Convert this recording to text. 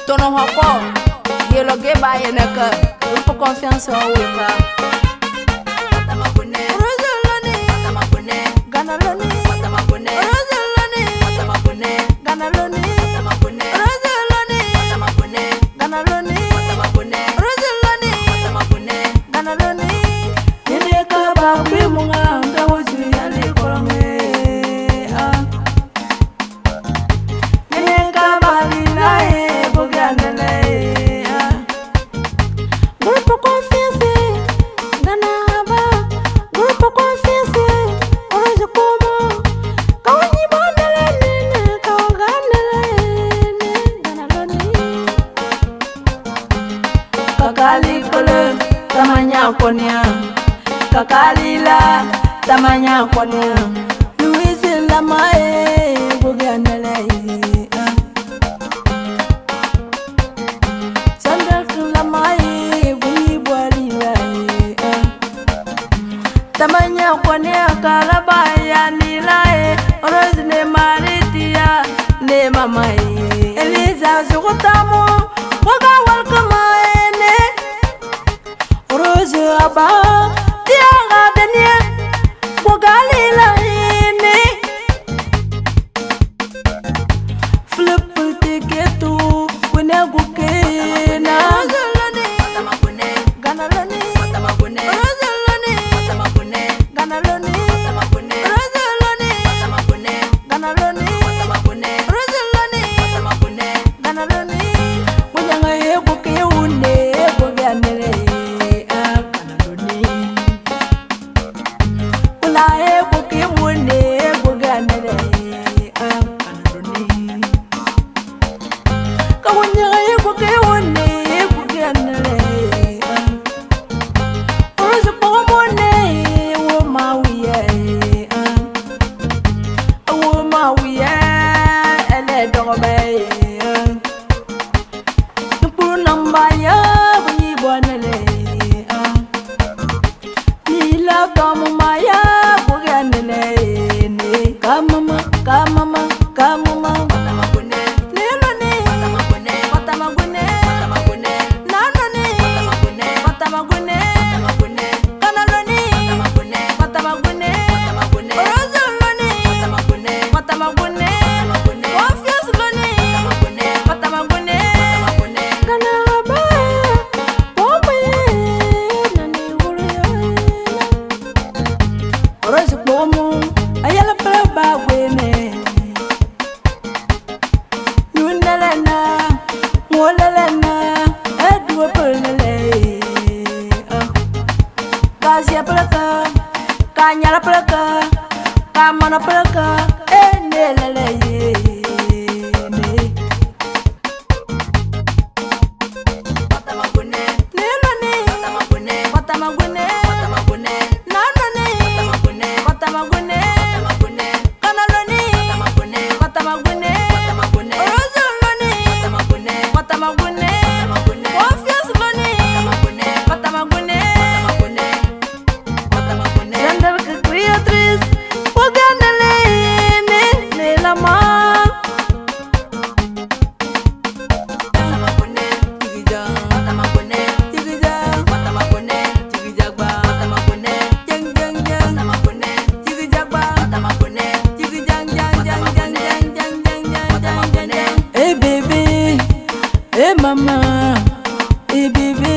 Ton nom encore, il le geba et ne que, il faut confiance en Wika. Kakali kole tamanya konya, kakalila tamanya konya. Louise lamae buganele, Sandra lamae buni boalila. Tamanya konya kalabaya nilae, Rose ne maritia ne mamae. Eliza zukutamo, waga welcome. Aba tiara denia bogali la ini flip tiketu wene gukena ganaloni ganaloni ganaloni ganaloni mujanga yego keune boganele Kanyala plaka, kamana plaka, nelele ne. Patamagune, nelone, patamagune, patamagune, patamagune, nanone, patamagune, patamagune, patamagune, kanaloni, patamagune, patamagune, patamagune, rozoloni, patamagune, patamagune, patamagune, ofiasloni, patamagune, patamagune. Hey baby, hey mama, hey baby.